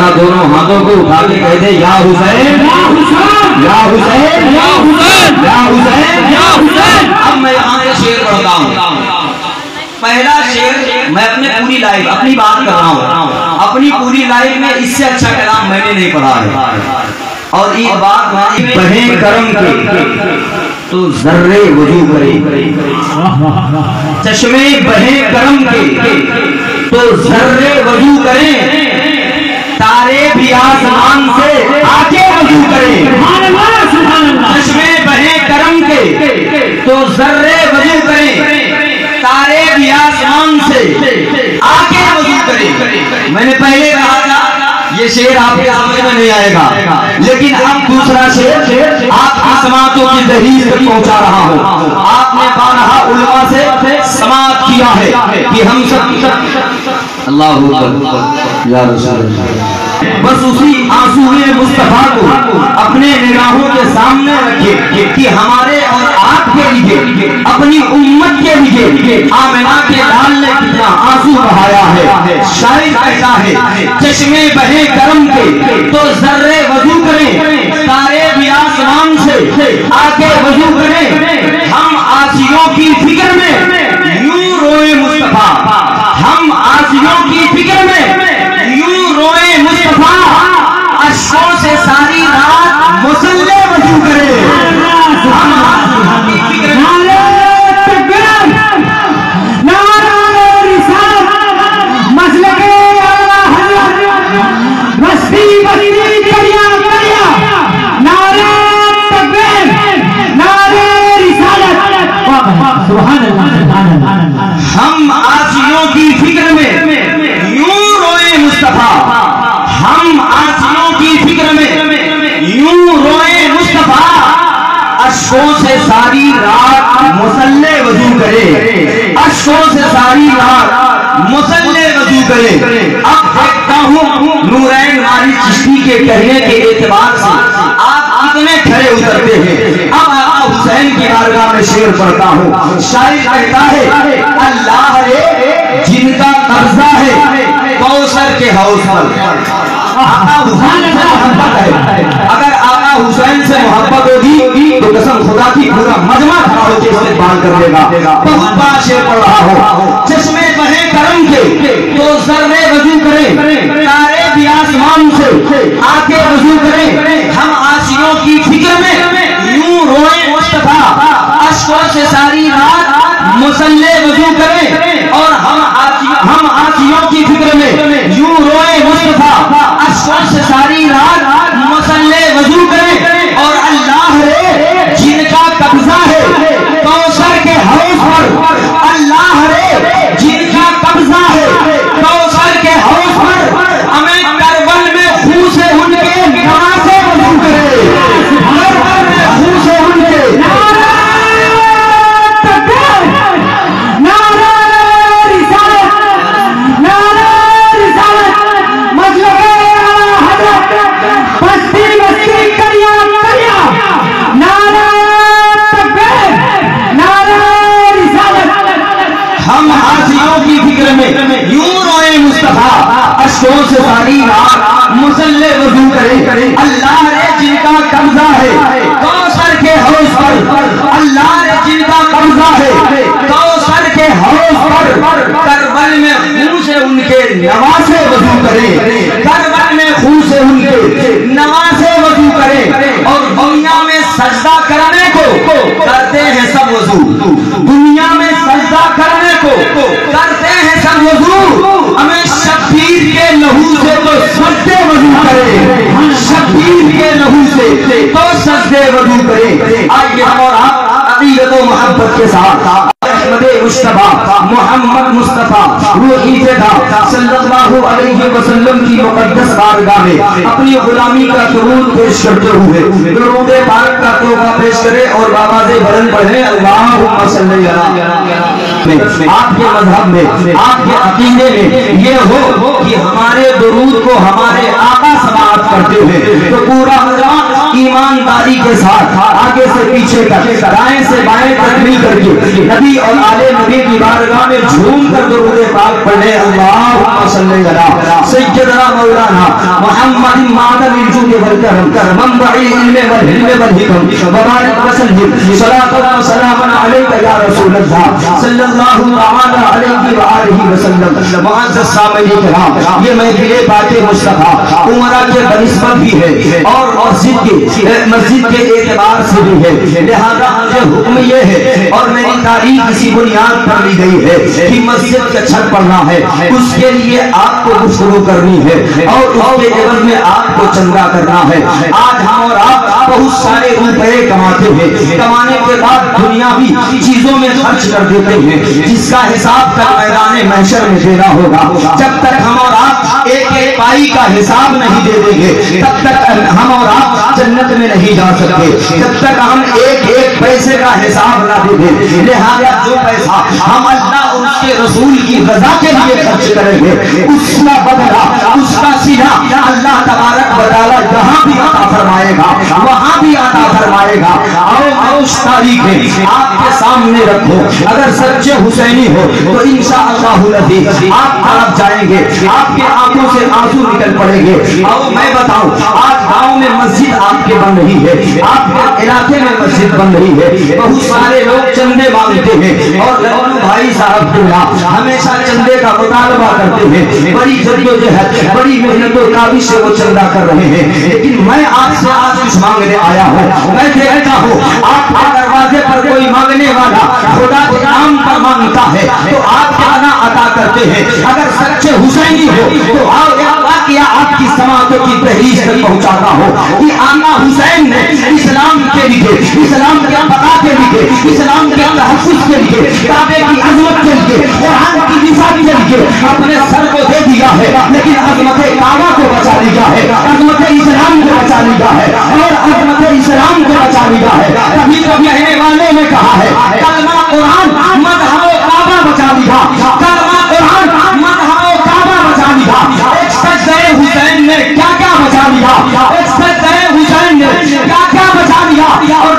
ذرا دونوں ہاتھوں کو اٹھا کے کہہ دے یا حسین یا حسین یا حسین یا حسین یا حسین یا حسین. اب میں یہاں یہ شعر پڑھتا ہوں. پہلا شعر میں اپنے پوری لائف اپنی بات کر رہا ہوں. اپنی پوری لائف میں اس سے اچھا کلام میں نے نہیں پڑھا ہے. اور ایک بات بڑھیں کرم کے تو ذرے وضو کرے, چشمے بہیں کرم کے تو ذرے وضو کریں, تارے بھی آسمان سے آ کے وضو کریں. چشمے بہیں کرم کے تو ذرے وضو کریں, تارے بھی آسمان سے آ کے وضو کریں. میں نے پہلے کہا تھا یہ شعر آپ کے سمجھ میں نہیں آئے گا, لیکن اب دوسرا شعر آپ کی سماعتوں کی دہلیز تک پہنچا رہا ہوں. آپ نے بارہا علماء سے سماعت کیا ہے کہ ہم سب اللہ اکبر یا رسول اللہ, بس اسی آنسوئے مصطفیٰ کو اپنے نگاہوں کے سامنے رکھے کہ ہمارے اور آپ کے لیے, اپنی امت کے لیے آمنہ کے لال نے کتنا آنسو بہایا ہے. شاعر کہتا ہے چشمے بہیں کرم کے تو ذرے وضو کریں, تارے بھی آسمان سے آ کے وضو کریں. ہم آسیوں کی فکر میں یوں روئے مصطفیٰ, ہم آسیوں کی فکر میں یوں روئے مصطفیٰ, اشکوں سے ساری رات مصلے وضو کرے. ہم آسیوں کی فکر میں ہم آسیوں کی فکر میں یوں روئے مصطفیٰ, ہم آسیوں کی فکر میں یوں روئے مصطفیٰ, اشکوں سے ساری رات مصلے وضو کرے, اشکوں سے ساری رات مصلے وضو کرے. اب دیکھتا ہوں نورین والی چشتی کے کہنے کے اعتبار سے آپ کتنے کھڑے اترتے ہیں. اب آقا حسین کی بارگاہ میں شعر پڑھتا ہوں. شاعر کہتا ہے اللہ ہے جن کا قبضہ ہے کوثر کے حوض پر. آقا حسین سے محبت ہے, اگر آقا حسین سے محبت ہوگی تو قسم خدا کی پورا مجمع کھڑا ہو کے استقبال کر لے گا. بہت بڑا شعر پڑھ رہا ہوں. چشمے بہیں کرم کے تو ذرے وضو کریں, تارے بھی آسمان سے آ کے وضو کریں. ہم آسیوں کی فکر میں یوں روئے مصطفیٰ, اشکوں سے ساری رات مصلے وضو کریں. اور ہم آسیوں کی فکر میں یوں روئے مصطفیٰ, اشکوں سے ساری رات مصلے وضو کریں. اور اللہ ہے جن کا قبضہ ہے کوثر کے حوض پر, اللہ ہے جن کا قبضہ ہے کوثر کے حوض پر, ہمیں کربل میں خون سے ان کے نمازیں وضو کرے, کربل میں خون سے ان کے یوں روئے مصطفیٰ, اشکوں سے ساری رات مصلے وضو کرے. اللہ نے جن کا قبضہ ہے کوثر کے حوض پر, اللہ نے جن کا قبضہ ہے کوثر کے حوض پر, کربل میں خون سے ان کے نواسے وضو کرے, کربل میں خون سے ان کے نواسے وضو کرے. اور دنیا میں سجدہ کرنے کو کرتے ہیں سب وضو, دنیا میں سجدہ کرنے کو کرتے ہیں سب وضو, ہمیں شبیر کے لہو سے تو سجدے وضو کرے, شبیر کے لہو سے تو سجدے وضو کرے. آئیے ہم اور آپ عقیدت و محبت کے ساتھ احمد مصطفیٰ محمد مصطفیٰ روحی فدا صلی اللہ علیہ وسلم کی مقدس بارگاہ میں اپنی غلامی کا درود پیش کرتے ہوئے درود پاک کا توبہ پیش کرے اور آواز بلند پڑھے اللہم صلی علی. آپ کے مذہب میں, آپ کے عقیدے میں یہ ہو کہ ہمارے درود کو ہمارے آقا سماعت کرتے ہیں تو پورا ایمانداری کے ساتھ آگے سے پیچھے تک, دائیں سے بائیں تک مل کر کے نبی اور آل نبی کی بارگاہ میں جھوم کر درود پاک پڑھے اللہم صلی علی سیدنا مولانا محمد معدن الجود والکرم منبع العلم والحلم والحکم وبارک وسلم صلاۃ و سلام علیک یا رسول اللہ صلی اللہ تعالی علیہ وآلہ وسلم۔ معزز سامعین کرام، یہ محفل بات مصطفیٰ عمرہ کے بنسبت بھی ہے اور مسجد کے اعتبار سے بھی ہے، لہذا مجھے حکم یہ ہے اور میری تاریخ اسی بنیاد پر لی گئی ہے کہ مسجد کا چھت پڑھنا ہے، اس کے لیے آپ کو گفتگو کرنی ہے اور اس کے عوض میں آپ کو چندہ کرنا ہے۔ آج ہم اور آپ بہت سارے روپے کماتے ہیں، کمانے کے بعد دنیاوی چیزوں میں خرچ کر دیتے ہیں، جس کا حساب تک میدان محشر میں دینا ہوگا۔ جب تک ہم اور آپ ایک ایک پائی کا حساب نہیں دے دیں گے تب تک ہم اور آپ جنت میں نہیں جا سکتے، جب تک ہم ایک ایک پیسے کا حساب نہ دے دیں۔ لہذا جو پیسہ ہم اللہ اور اس کے رسول کی رضا کے لیے خرچ کریں گے، اس کا بدلہ، اس کا صلہ اللہ تبارک و تعالیٰ جہاں بھی عطا فرمائے گا وہاں بھی عطا فرمائے گا۔ اور اس تاریخ آپ کے سامنے رکھو، اگر سچے حسینی ہو تو انشاءاللہ العزیز آپ طرف جائیں گے، آپ کے آنکھوں سے آنسو نکل پڑیں گے۔ اور میں بتاؤں، آج گاؤں میں مسجد آپ کے بن رہی ہے، آپ کے علاقے میں مسجد بن رہی ہے، بہت سارے لوگ چندے مانگتے ہیں اور بھائی صاحب ہمیشہ چندے کا مطالبہ کرتے ہیں، بڑی جدوجہد بڑی محنت و کاوش سے وہ چندہ کر رہے ہیں، لیکن میں آپ سے آج کچھ مانگنے آیا ہوں۔ میں کہتا ہوں، آپ کے دروازے پر کوئی مانگنے والا خدا کے نام پر مانگتا ہے تو آپ کیا نہ عطا کرتے ہیں۔ اگر سچے حسینی ہو تو واقعہ آپ کی سماعتوں کی تحریر تک پہنچاتا ہو کہ آقا حسین نے اسلام کے لیے، اسلام کے بقا کے لیے، اسلام کے تحفظ کے لیے، کعبے کی عظمت کے لیے، قرآن کی دفاع کے لیے اپنے سر کو دے دیا ہے، لیکن عظمت کعبہ کو بچا لیا ہے، عظمت اسلام کو بچا لیا ہے اور عظمت اسلام کو بچا لیا ہے۔ کبھی تو کہنے والے نے کہا ہے کلمہ قرآن مذہب و کعبہ بچا لیا، کلمہ قرآن مذہب و کعبہ بچا لیا۔ ایک سجدہ حسین نے کیا کیا بچا لیا، ایک سجدہ حسین نے کیا کیا بچا لیا، اور